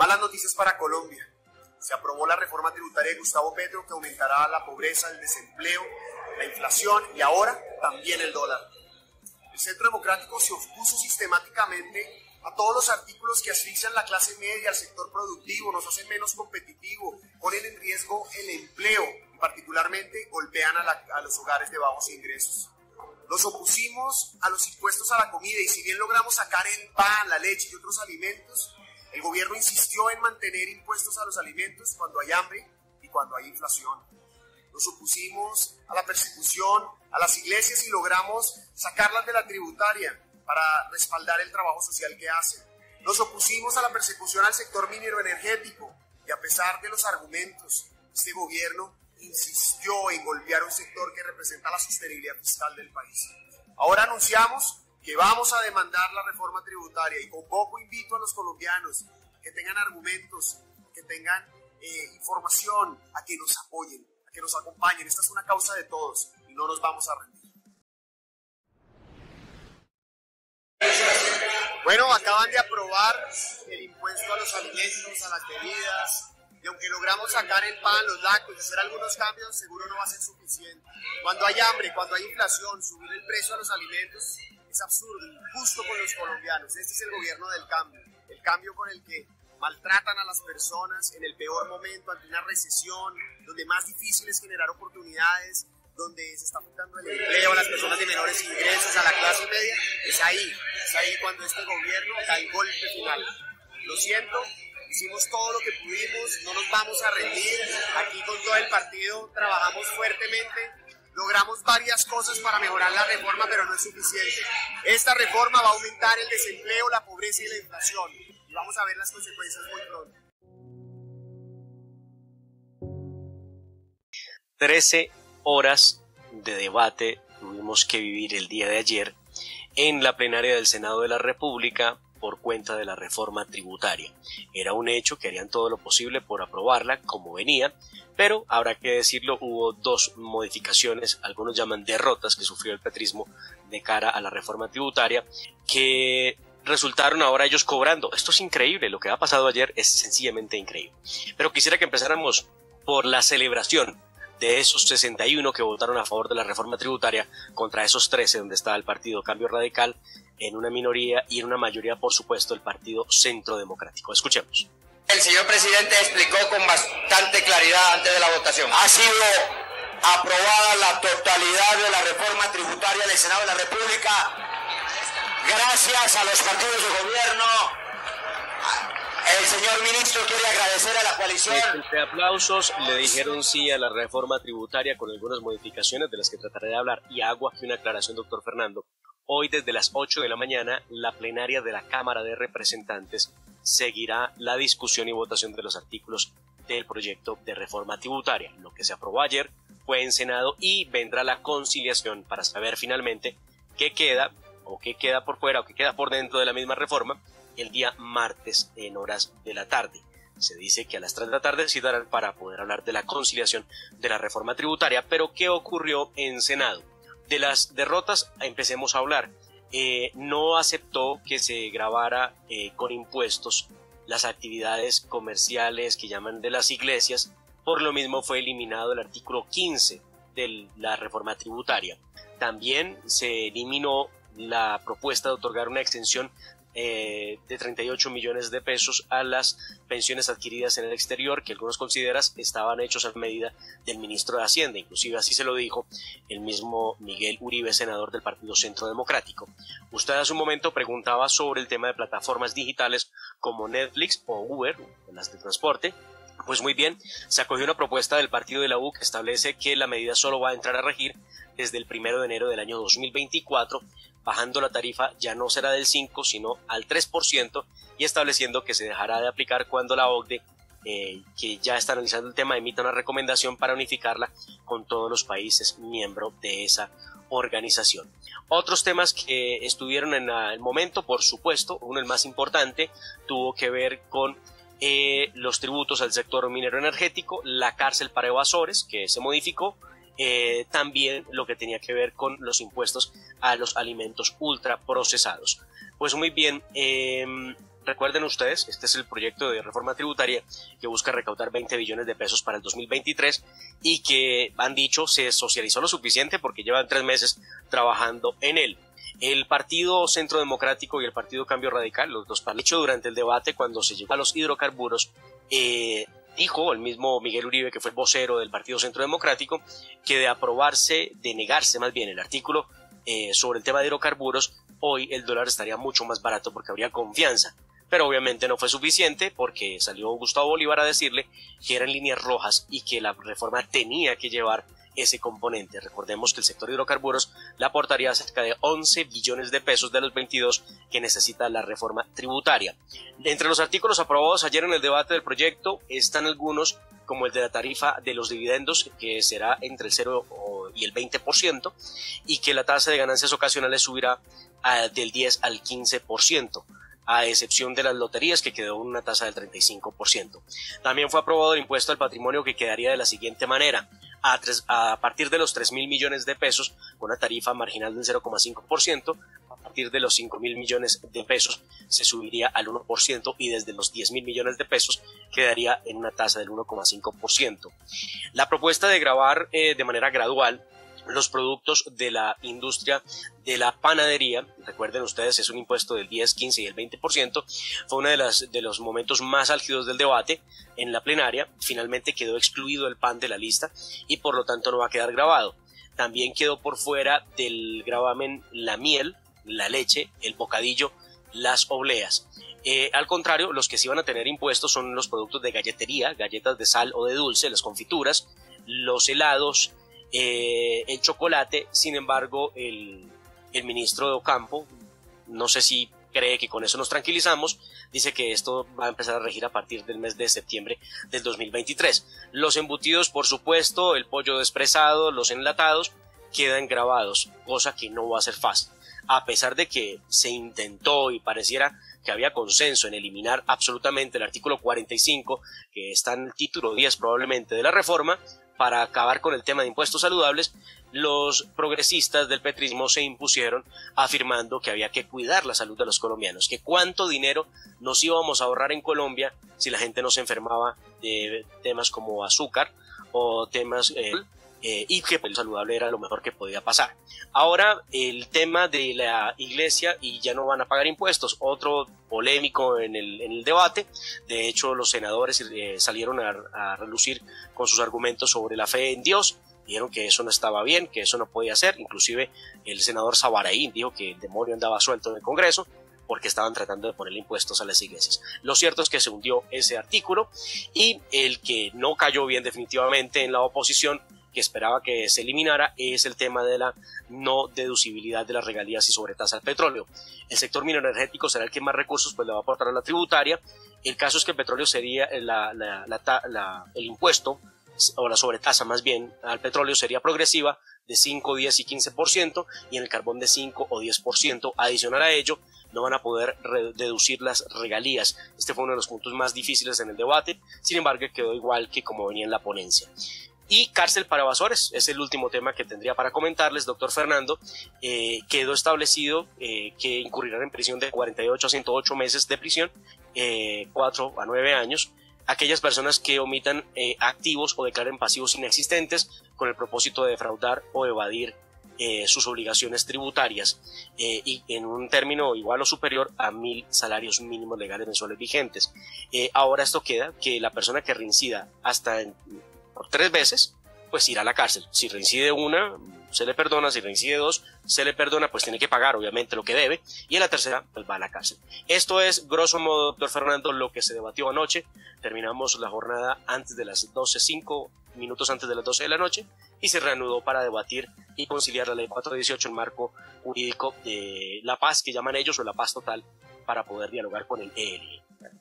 Malas noticias para Colombia. Se aprobó la reforma tributaria de Gustavo Petro que aumentará la pobreza, el desempleo, la inflación y ahora también el dólar. El Centro Democrático se opuso sistemáticamente a todos los artículos que asfixian la clase media, al sector productivo, nos hacen menos competitivo, ponen en riesgo el empleo y particularmente golpean a los hogares de bajos ingresos. Nos opusimos a los impuestos a la comida y si bien logramos sacar el pan, la leche y otros alimentos, el gobierno insistió en mantener impuestos a los alimentos cuando hay hambre y cuando hay inflación. Nos opusimos a la persecución a las iglesias y logramos sacarlas de la tributaria para respaldar el trabajo social que hacen. Nos opusimos a la persecución al sector minero energético y a pesar de los argumentos, este gobierno insistió en golpear un sector que representa la sostenibilidad fiscal del país. Ahora anunciamos que vamos a demandar la reforma tributaria y convoco, invito a los colombianos que tengan argumentos, que tengan información, a que nos apoyen, a que nos acompañen. Esta es una causa de todos y no nos vamos a rendir. Bueno, acaban de aprobar el impuesto a los alimentos, a las bebidas, y aunque logramos sacar el pan, los lácteos, hacer algunos cambios, seguro no va a ser suficiente. Cuando hay hambre, cuando hay inflación, subir el precio a los alimentos es absurdo, injusto con los colombianos. Este es el gobierno del cambio, el cambio con el que maltratan a las personas en el peor momento, ante una recesión, donde más difícil es generar oportunidades, donde se está afectando el empleo a las personas de menores ingresos, a la clase media. Es ahí cuando este gobierno da el golpe final. Lo siento, hicimos todo lo que pudimos, no nos vamos a rendir. Aquí con todo el partido trabajamos fuertemente, logramos varias cosas para mejorar la reforma, pero no es suficiente. Esta reforma va a aumentar el desempleo, la pobreza y la inflación. Y vamos a ver las consecuencias muy pronto. 13 horas de debate tuvimos que vivir el día de ayer en la plenaria del Senado de la República por cuenta de la reforma tributaria. Era un hecho que harían todo lo posible por aprobarla como venía, pero habrá que decirlo, hubo dos modificaciones, algunos llaman derrotas, que sufrió el petrismo de cara a la reforma tributaria, que resultaron ahora ellos cobrando. Esto es increíble, lo que ha pasado ayer es sencillamente increíble. Pero quisiera que empezáramos por la celebración de esos 61 que votaron a favor de la reforma tributaria contra esos 13 donde estaba el partido Cambio Radical, en una minoría y en una mayoría, por supuesto, el partido Centro Democrático. Escuchemos. El señor presidente explicó con bastante claridad antes de la votación. Ha sido aprobada la totalidad de la reforma tributaria del Senado de la República gracias a los partidos de gobierno. El señor ministro quiere agradecer a la coalición. Entre aplausos le dijeron sí a la reforma tributaria con algunas modificaciones de las que trataré de hablar. Y hago aquí una aclaración, doctor Fernando. Hoy desde las 8 de la mañana la plenaria de la Cámara de Representantes seguirá la discusión y votación de los artículos del proyecto de reforma tributaria. Lo que se aprobó ayer fue en Senado y vendrá la conciliación para saber finalmente qué queda o qué queda por fuera o qué queda por dentro de la misma reforma el día martes en horas de la tarde. Se dice que a las 3 de la tarde se darán para poder hablar de la conciliación de la reforma tributaria. Pero ¿qué ocurrió en Senado? De las derrotas empecemos a hablar. No aceptó que se grabara con impuestos las actividades comerciales que llaman de las iglesias. Por lo mismo fue eliminado el artículo 15 de la reforma tributaria. También se eliminó la propuesta de otorgar una extensión de 38 millones de pesos a las pensiones adquiridas en el exterior, que algunos consideran estaban hechos a medida del ministro de Hacienda. Inclusive así se lo dijo el mismo Miguel Uribe, senador del Partido Centro Democrático. Usted hace un momento preguntaba sobre el tema de plataformas digitales como Netflix o Uber, las de transporte. Pues muy bien, se acogió una propuesta del partido de la U que establece que la medida solo va a entrar a regir desde el 1 de enero del año 2024, bajando la tarifa ya no será del 5 sino al 3% y estableciendo que se dejará de aplicar cuando la OCDE, que ya está analizando el tema, emita una recomendación para unificarla con todos los países miembros de esa organización. Otros temas que estuvieron en el momento, por supuesto, uno el más importante, tuvo que ver con los tributos al sector minero energético, la cárcel para evasores, que se modificó, también lo que tenía que ver con los impuestos a los alimentos ultraprocesados. Pues muy bien, Recuerden ustedes, este es el proyecto de reforma tributaria que busca recaudar 20 billones de pesos para el 2023 y que han dicho se socializó lo suficiente porque llevan 3 meses trabajando en él. El Partido Centro Democrático y el Partido Cambio Radical, los dos partidos, durante el debate cuando se llegó a los hidrocarburos, dijo el mismo Miguel Uribe, que fue el vocero del Partido Centro Democrático, que de negarse más bien el artículo sobre el tema de hidrocarburos, hoy el dólar estaría mucho más barato porque habría confianza. Pero obviamente no fue suficiente porque salió Gustavo Bolívar a decirle que eran líneas rojas y que la reforma tenía que llevar ese componente. Recordemos que el sector de hidrocarburos le aportaría cerca de 11 billones de pesos de los 22 que necesita la reforma tributaria. Entre los artículos aprobados ayer en el debate del proyecto están algunos como el de la tarifa de los dividendos, que será entre el 0 y el 20%, y que la tasa de ganancias ocasionales subirá del 10 al 15%. A excepción de las loterías, que quedó en una tasa del 35%. También fue aprobado el impuesto al patrimonio, que quedaría de la siguiente manera: a partir de los 3.000 millones de pesos, con una tarifa marginal del 0,5%, a partir de los 5.000 millones de pesos se subiría al 1% y desde los 10.000 millones de pesos quedaría en una tasa del 1,5%. La propuesta de gravar de manera gradual los productos de la industria de la panadería, recuerden ustedes, es un impuesto del 10, 15 y el 20%, fue uno de los momentos más álgidos del debate en la plenaria. Finalmente quedó excluido el pan de la lista y por lo tanto no va a quedar grabado. También quedó por fuera del gravamen la miel, la leche, el bocadillo, las obleas. Al contrario, los que sí van a tener impuestos son los productos de galletería, galletas de sal o de dulce, las confituras, los helados, el chocolate. Sin embargo, el ministro de Ocampo, no sé si cree que con eso nos tranquilizamos, dice que esto va a empezar a regir a partir del mes de septiembre del 2023. Los embutidos, por supuesto, el pollo despresado, los enlatados, quedan grabados, cosa que no va a ser fácil. A pesar de que se intentó y pareciera que había consenso en eliminar absolutamente el artículo 45, que está en el título 10 probablemente de la reforma, para acabar con el tema de impuestos saludables, los progresistas del petrismo se impusieron afirmando que había que cuidar la salud de los colombianos, que cuánto dinero nos íbamos a ahorrar en Colombia si la gente no se enfermaba de temas como azúcar o temas y que el saludable era lo mejor que podía pasar. Ahora el tema de la iglesia y ya no van a pagar impuestos, otro polémico en el debate. De hecho, los senadores salieron a relucir con sus argumentos sobre la fe en Dios. Dijeron que eso no estaba bien, que eso no podía ser. Inclusive el senador Sabaraí dijo que el demonio andaba suelto en el Congreso porque estaban tratando de ponerle impuestos a las iglesias. Lo cierto es que se hundió ese artículo y el que no cayó bien definitivamente en la oposición, que esperaba que se eliminara, es el tema de la no deducibilidad de las regalías y sobretasa al petróleo. El sector minero energético será el que más recursos le va a aportar a la tributaria. El caso es que el petróleo sería el impuesto o la sobretasa más bien al petróleo sería progresiva de 5, 10 y 15%, y en el carbón de 5 o 10%. Adicional a ello, no van a poder deducir las regalías. Este fue uno de los puntos más difíciles en el debate, sin embargo quedó igual que como venía en la ponencia. Y cárcel para evasores es el último tema que tendría para comentarles, doctor Fernando. Quedó establecido que incurrirán en prisión de 48 a 108 meses de prisión, 4 a 9 años, aquellas personas que omitan activos o declaren pasivos inexistentes con el propósito de defraudar o evadir sus obligaciones tributarias y en un término igual o superior a 1.000 salarios mínimos legales mensuales vigentes. Ahora esto queda que la persona que reincida por 3 veces, pues irá a la cárcel. Si reincide una, se le perdona; si reincide 2, se le perdona, pues tiene que pagar obviamente lo que debe, y en la tercera pues va a la cárcel. Esto es, grosso modo, doctor Fernando, lo que se debatió anoche. Terminamos la jornada antes de las 12, 5 minutos antes de las 12 de la noche, y se reanudó para debatir y conciliar la ley 418, el marco jurídico de la paz, que llaman ellos, o la paz total, para poder dialogar con el ELN.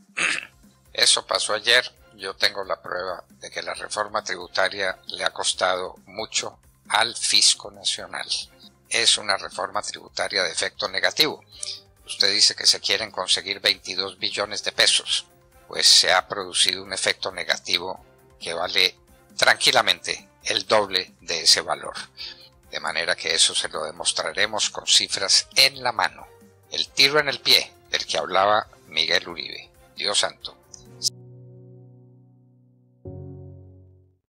Eso pasó ayer. Yo tengo la prueba de que la reforma tributaria le ha costado mucho al fisco nacional. Es una reforma tributaria de efecto negativo. Usted dice que se quieren conseguir 22 billones de pesos. Pues se ha producido un efecto negativo que vale tranquilamente el doble de ese valor. De manera que eso se lo demostraremos con cifras en la mano. El tiro en el pie del que hablaba Miguel Uribe. Dios santo.